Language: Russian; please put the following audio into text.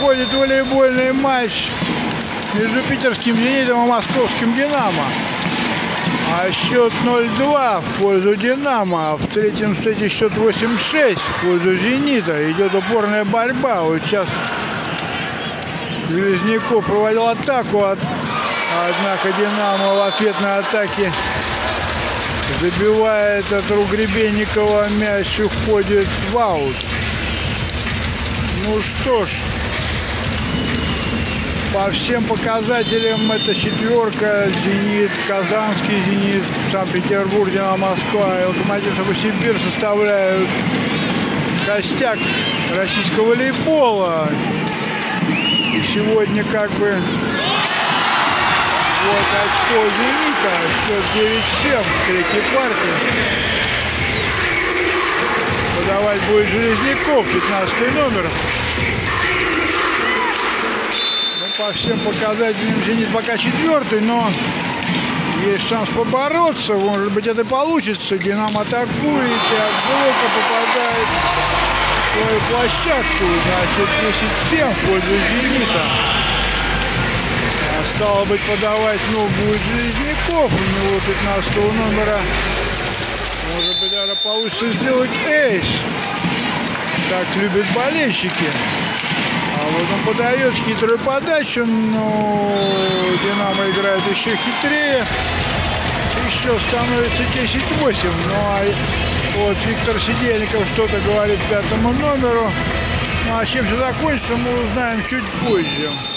проходит волейбольный матч между питерским «Зенитом» и московским «Динамо». А счет 0-2 в пользу «Динамо». В третьем сете счет 8-6 в пользу «Зенита». Идет упорная борьба. Вот сейчас Железняков проводил атаку, однако «Динамо» в ответной атаке забивает от рук Гребенникова мяч, уходит в аут. Ну что ж, по всем показателям это четверка: «Зенит», казанский «Зенит», Санкт-Петербург, «Динамо» Москва и «Локомотив» Новосибирск составляют костяк российского волейбола. И сегодня как бы вот очко «Зенита», счет 9-7 в третьей партии. Подавать будет Железняков, 15 номер. Ну, по всем показателям «Зенит» пока четвертый, но есть шанс побороться. Может быть, это получится. «Динамо» атакует и от блока попадает в свою площадку. Значит, 10-7 в пользу «Зенита». Стало быть, подавать будет Железняков. У него 15 номера. Может быть, даже получится сделать эйс. Так любят болельщики. А вот он подает хитрую подачу, но «Динамо» играет еще хитрее. Еще становится 10-8. Ну а вот Виктор Сидельников что-то говорит пятому номеру. Ну а чем все закончится, мы узнаем чуть позже.